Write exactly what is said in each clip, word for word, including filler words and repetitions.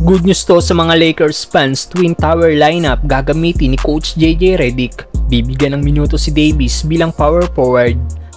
Good news to sa mga Lakers fans, Twin Tower lineup gagamitin ni Coach J J Redick. Bibigyan ng minuto si Davis bilang power forward.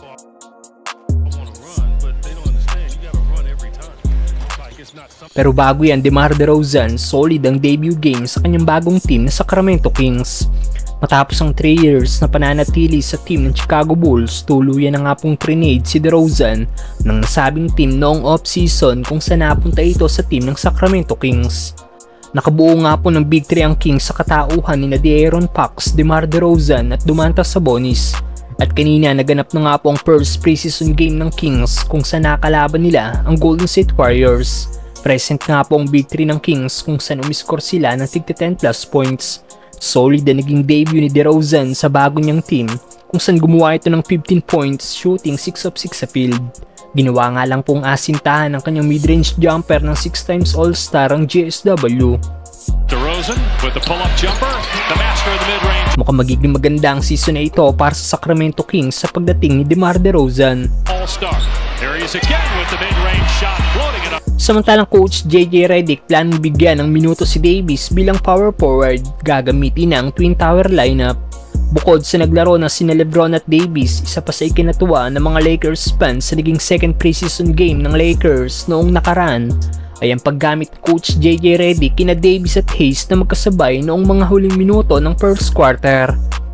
Pero bago yan, DeMar DeRozan, solid ang debut game sa kanyang bagong team na Sacramento Kings. Matapos ang three years na pananatili sa team ng Chicago Bulls, tuluyan na nga pong trinade si DeRozan ng nasabing team noong off-season kung saan napunta ito sa team ng Sacramento Kings. Nakabuo nga po ng Big Three ang Kings sa katauhan ni De'Aaron Fox, DeMar DeRozan at Domantas Sabonis. At kanina naganap na nga po ang first preseason game ng Kings kung saan nakalaban nila ang Golden State Warriors. Present nga po ang Big Three ng Kings kung saan umiscore sila ng tigta ten plus points. Solid na naging debut ni DeRozan sa bago niyang team kung saan gumawa ito ng fifteen points shooting six of six sa field. Ginawa nga lang pong asintahan ng kanyang mid-range jumper ng six times All-Star ang G S W. DeRozan with the pull-up jumper, the master of the mid-range. Mukhang magiging maganda ang season na ito para sa Sacramento Kings sa pagdating ni DeMar DeRozan. All-Star. There he is again with the mid-range shot, floating it up. Samantalang Coach J J Redick planong bigyan ng minuto si Davis bilang power forward, gagamitin ang Twin Tower lineup. Bukod sa naglaro na sina LeBron at Davis, isa pa sa ikinatuwa ng mga Lakers fans sa naging second preseason game ng Lakers noong nakaraan ay ang paggamit ni Coach J J Redick kina Davis at Hayes na magkasabay noong mga huling minuto ng first quarter.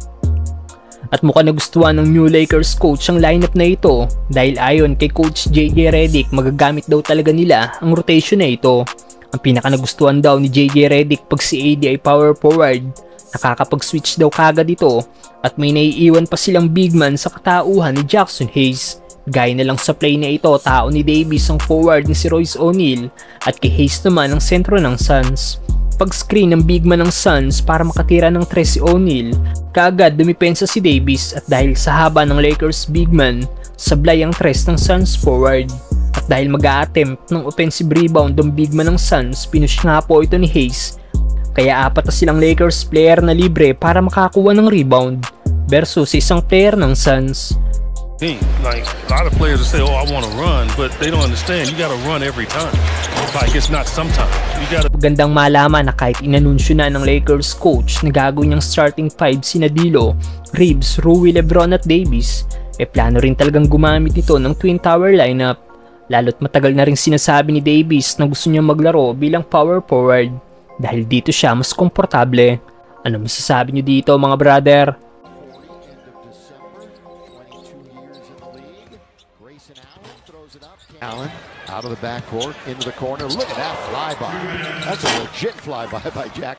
At mukhang nagustuhan ng new Lakers coach ang lineup na ito dahil ayon kay Coach J J Redick magagamit daw talaga nila ang rotation na ito. Ang pinaka nagustuhan daw ni J J Redick pag si A D ay power forward, nakakapag-switch daw kagad ito at may naiiwan pa silang big man sa katauhan ni Jackson Hayes. Gaya na lang sa play na ito, tao ni Davis ang forward ni si Royce O'Neal at kay Hayes naman ang sentro ng Suns. Pag-screen ng big man ng Suns para makatira ng tres si O'Neal, kaagad dumipensa si Davis at dahil sa haba ng Lakers big man, sablay ang tres ng Suns forward. At dahil mag-a-attempt ng offensive rebound ng big man ng Suns, pinush nga po ito ni Hayes. Kaya apat na silang Lakers player na libre para makakuha ng rebound versus isang player ng Suns. Like a lot of players will say, "Oh, I want to run," but they don't understand. You got to run every time. Like it's not sometimes. You got to. Magandang malaman na kahit inanunsyo na ng Lakers coach na gagawin niyang starting five sina D'Lo, Reeves, Rui, LeBron at Davis, eh plano rin talagang gumamit nito ng Twin Tower lineup. Lalo't matagal na rin sinasabi ni Davis na gusto niyang maglaro bilang power forward dahil dito siya mas komportable. Ano masasabi niyo dito mga brother? Allen out of the backcourt into the corner. Look at that flyby. That's a legit flyby by Jack.